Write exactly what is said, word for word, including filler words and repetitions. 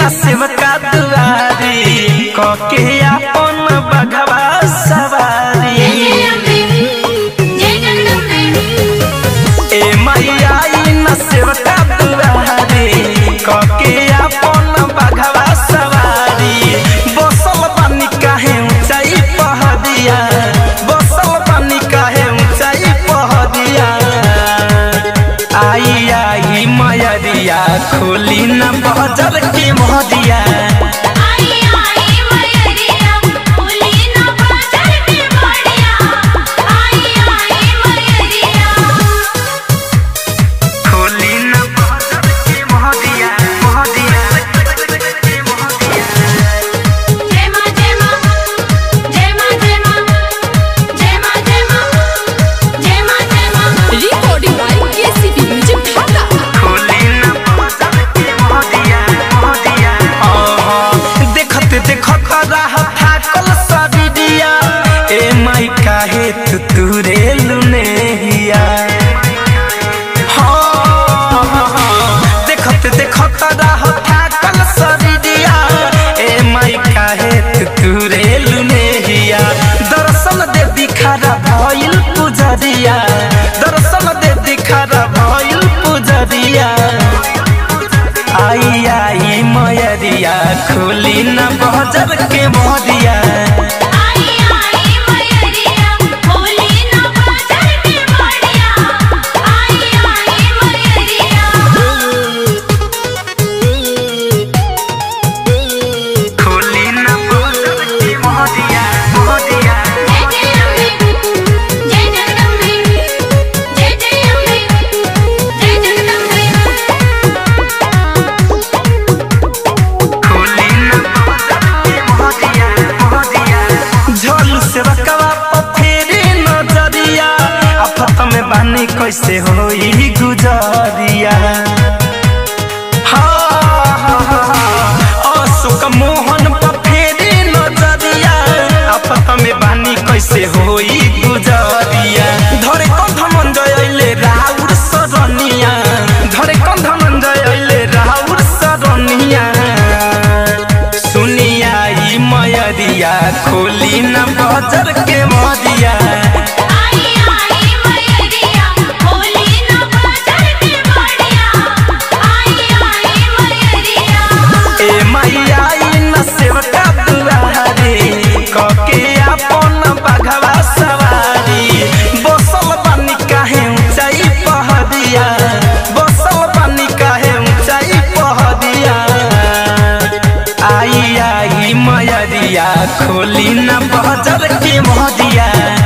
सेवका दुआरी कके अपन बघवा सवारी। ए मैया न सेवका दुआरी कके अपन बघवा सवारी। बसल बानी काहे ऊंचाई पहाड़िया, बसल बानी काहे ऊंचाई पहाड़िया। आई आई मयरिया खोली न बजर के मोहदिया। तुरे लुनेहिया देखत देखत राह थाकल शरीरिया। ए माई काहे तुरे लुनेहिया। दर्शन दे दिखारा भइल पुजरिया, दर्शन दे दिखारा भइल पुजरिया। आई आई मयरिया खोली न बजर के मोहदिया। कैसे होई गुजरिया अशोक मोहन पर फेरी नजरिया। आपत में बानी कैसे होई गुजरिया। धरे कंध मन जयले राउर सरनिया, धरे कंध मन जयले राउर सरनिया। सुनिया ई मयरिया खोली न बजर के मोहदिया। खोली न बजर के मोहदिया।